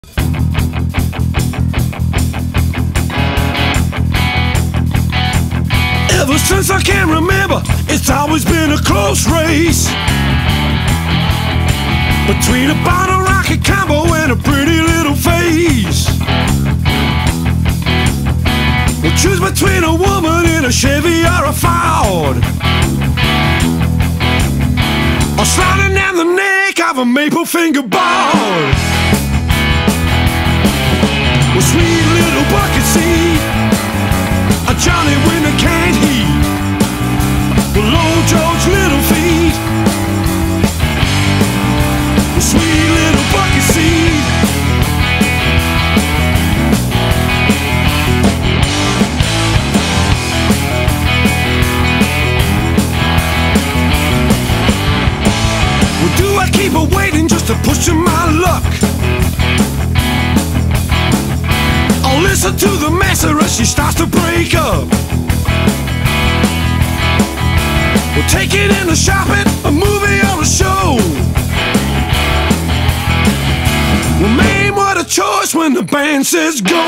Ever since I can remember, it's always been a close race between a bottle rocket combo and a pretty little face. We'll choose between a woman in a Chevy or a Ford, or sliding down the neck of a maple fingerboard. With sweet little bucket seat, a Johnny when the can't heat, with old George little feet, with sweet little bucket seat. Well, do I keep her waiting just to push in my luck? I'll listen to the messer as she starts to break up. We'll take it in the shopping, a movie or a show. Well, man, what a choice when the band says go.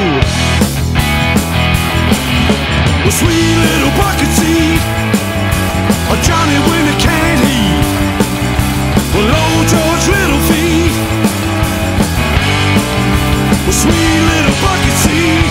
Well, sweet little bucket seat, or Johnny when it can't heat, well, old George little feet, well, sweet little bucket seat.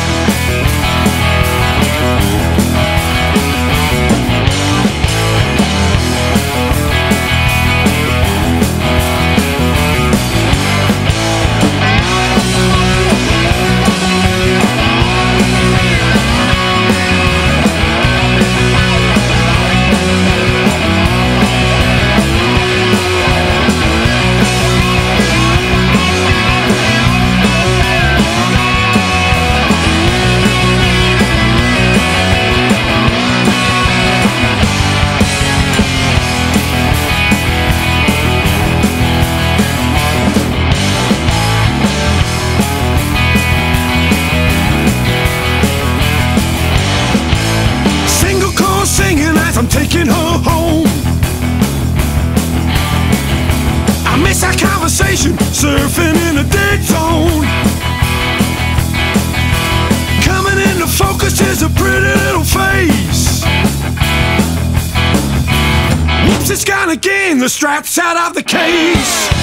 I'm taking her home. I miss our conversation, surfing in a dead zone. Coming into focus is a pretty little face. Whoops, it's gone again, the strap's out of the case.